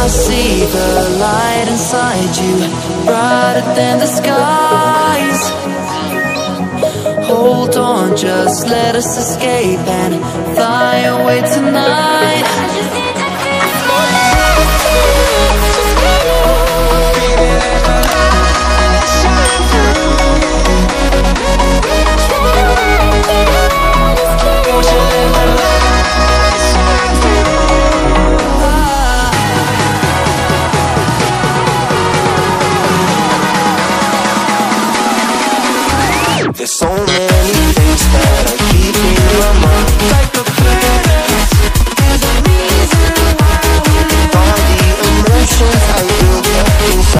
see the light inside you, brighter than the skies. Hold on, just let us escape and fly away tonight.